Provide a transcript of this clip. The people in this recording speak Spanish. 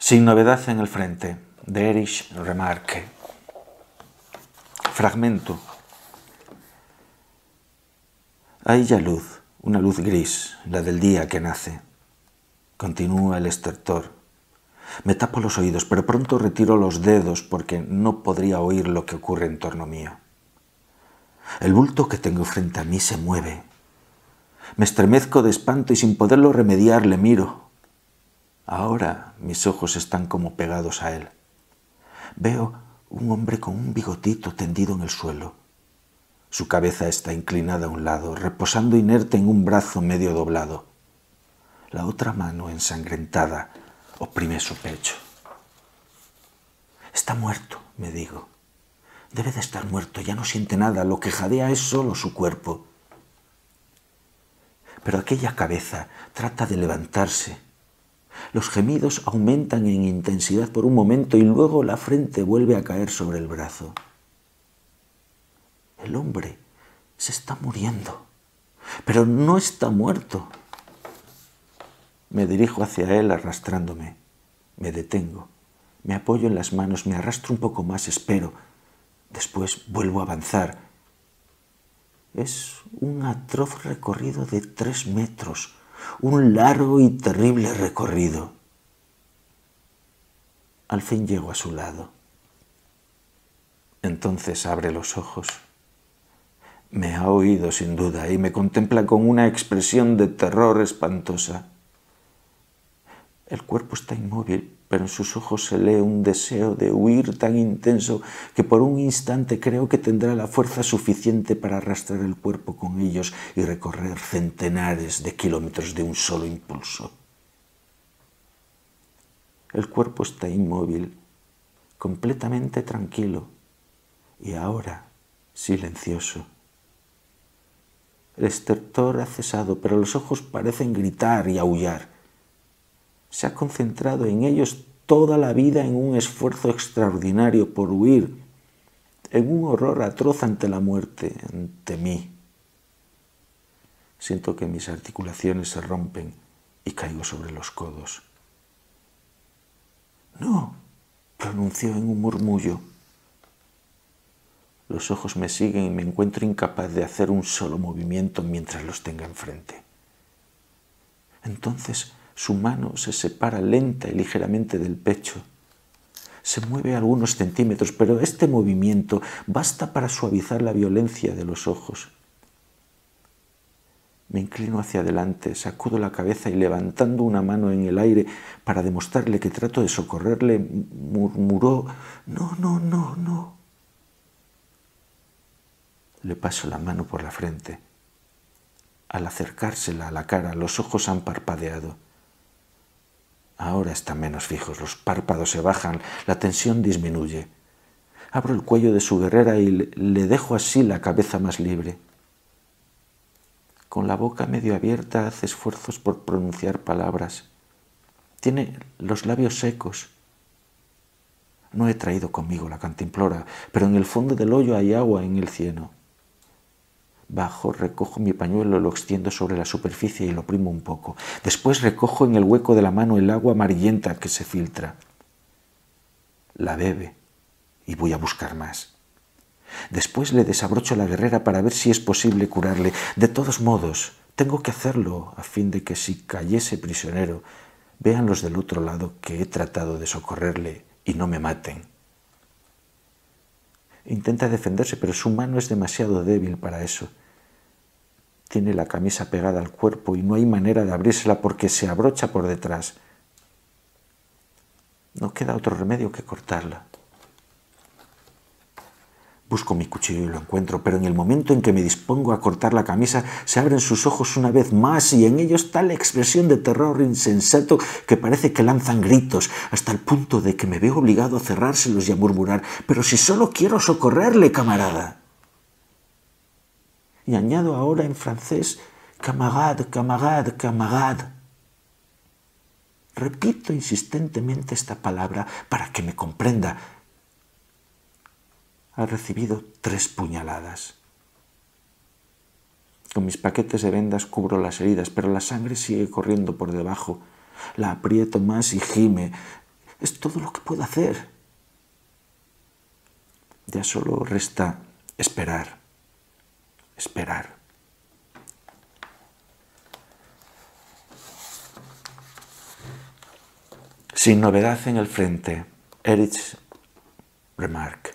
Sin novedad en el frente, de Erich Remarque. Fragmento. Hay ya luz, una luz gris, la del día que nace. Continúa el estertor. Me tapo los oídos, pero pronto retiro los dedos porque no podría oír lo que ocurre en torno mío. El bulto que tengo frente a mí se mueve. Me estremezco de espanto y sin poderlo remediar le miro. Ahora mis ojos están como pegados a él. Veo un hombre con un bigotito tendido en el suelo. Su cabeza está inclinada a un lado, reposando inerte en un brazo medio doblado. La otra mano, ensangrentada, oprime su pecho. Está muerto, me digo. Debe de estar muerto, ya no siente nada, lo que jadea es solo su cuerpo. Pero aquella cabeza trata de levantarse. Los gemidos aumentan en intensidad por un momento y luego la frente vuelve a caer sobre el brazo. El hombre se está muriendo, pero no está muerto. Me dirijo hacia él arrastrándome. Me detengo, me apoyo en las manos, me arrastro un poco más, espero. Después vuelvo a avanzar. Es un atroz recorrido de 3 metros, un largo y terrible recorrido. Al fin llego a su lado. Entonces abre los ojos. Me ha oído sin duda y me contempla con una expresión de terror espantosa. El cuerpo está inmóvil, pero en sus ojos se lee un deseo de huir tan intenso que por un instante creo que tendrá la fuerza suficiente para arrastrar el cuerpo con ellos y recorrer centenares de kilómetros de un solo impulso. El cuerpo está inmóvil, completamente tranquilo y ahora silencioso. El estertor ha cesado, pero los ojos parecen gritar y aullar. Se ha concentrado en ellos toda la vida en un esfuerzo extraordinario por huir, en un horror atroz ante la muerte, ante mí. Siento que mis articulaciones se rompen y caigo sobre los codos. «No», pronunció en un murmullo. Los ojos me siguen y me encuentro incapaz de hacer un solo movimiento mientras los tenga enfrente. Entonces su mano se separa lenta y ligeramente del pecho. Se mueve algunos centímetros, pero este movimiento basta para suavizar la violencia de los ojos. Me inclino hacia adelante, sacudo la cabeza y levantando una mano en el aire para demostrarle que trato de socorrerle, murmuró: «No, no, no, no». Le paso la mano por la frente. Al acercársela a la cara, los ojos han parpadeado. Ahora están menos fijos, los párpados se bajan, la tensión disminuye. Abro el cuello de su guerrera y le dejo así la cabeza más libre. Con la boca medio abierta hace esfuerzos por pronunciar palabras. Tiene los labios secos. No he traído conmigo la cantimplora, pero en el fondo del hoyo hay agua en el cieno. Bajo, recojo mi pañuelo, lo extiendo sobre la superficie y lo oprimo un poco. Después recojo en el hueco de la mano el agua amarillenta que se filtra. La bebe y voy a buscar más. Después le desabrocho la guerrera para ver si es posible curarle. De todos modos, tengo que hacerlo a fin de que si cayese prisionero, vean los del otro lado que he tratado de socorrerle y no me maten. Intenta defenderse, pero su mano es demasiado débil para eso. Tiene la camisa pegada al cuerpo y no hay manera de abrírsela porque se abrocha por detrás. No queda otro remedio que cortarla. Busco mi cuchillo y lo encuentro, pero en el momento en que me dispongo a cortar la camisa, se abren sus ojos una vez más y en ellos tal expresión de terror insensato que parece que lanzan gritos, hasta el punto de que me veo obligado a cerrárselos y a murmurar: «Pero si solo quiero socorrerle, camarada». Y añado ahora en francés: «Camarade, camarade, camarade». Repito insistentemente esta palabra para que me comprenda. Ha recibido 3 puñaladas. Con mis paquetes de vendas cubro las heridas, pero la sangre sigue corriendo por debajo. La aprieto más y gime. Es todo lo que puedo hacer. Ya solo resta esperar. Esperar. Sin novedad en el frente, Erich Remarque.